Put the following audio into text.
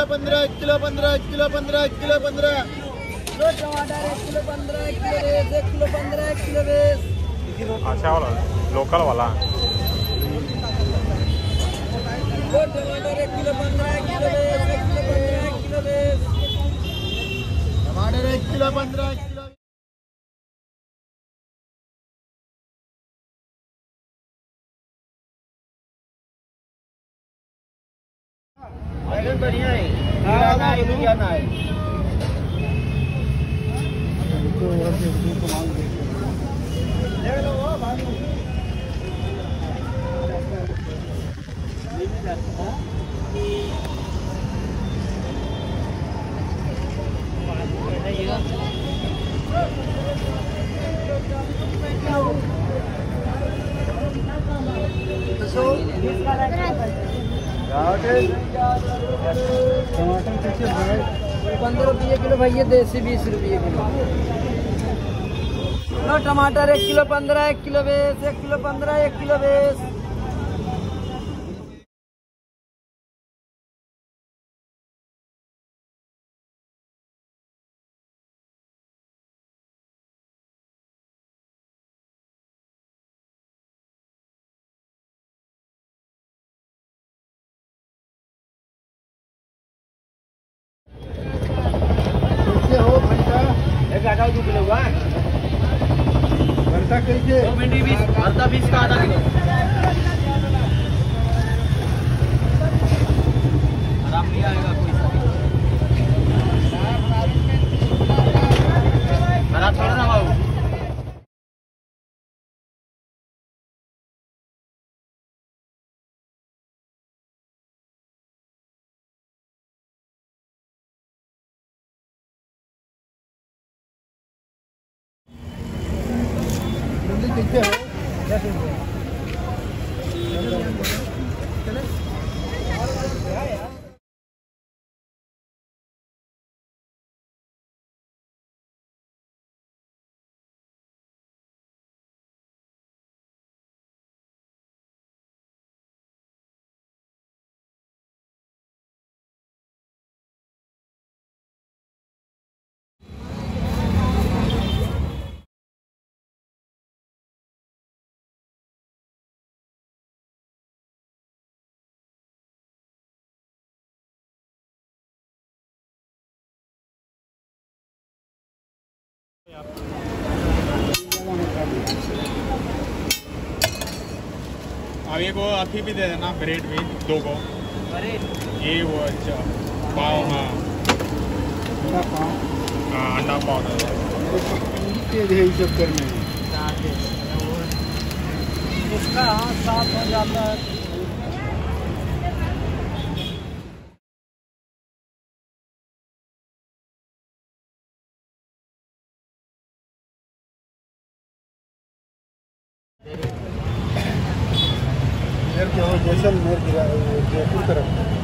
15, 1 kilo 15, 1 kilo 15, 1 kilo 15। दो टमाटर 1 kilo 15, 1 kilo 20, 1 kilo 15, 1 kilo 20। अच्छा वाला लोकल वाला। दो टमाटर 1 किलो 15, 1 किलो 20, 1 किलो 15, 1 किलो 20। टमाटर 1 किलो 15, 1 किलो। बढ़िया है। टमाटर कैसे भाई? 15 रुपये किलो भैया, देसी 20 रुपये किलो। लो टमाटर 1 किलो 15, 1 किलो 20, 1 किलो 15, 1 किलो 20। आधा 2 किलो हुआ भरता कैसे? 2 भिंडी 20, भरता 20 का आधा किलो। आराम नहीं आएगा कोई सा भरा छोड़ ना बाबू। कैसे हो? अब ये को अथी भी दे देना, ब्रेड भी 2 को। ये वो अच्छा पाव। हाँ हाँ अंडा पाव दे चक्कर में इसका हाँ साफ हो जाता है। जैसलमेर जयपुर तरफ।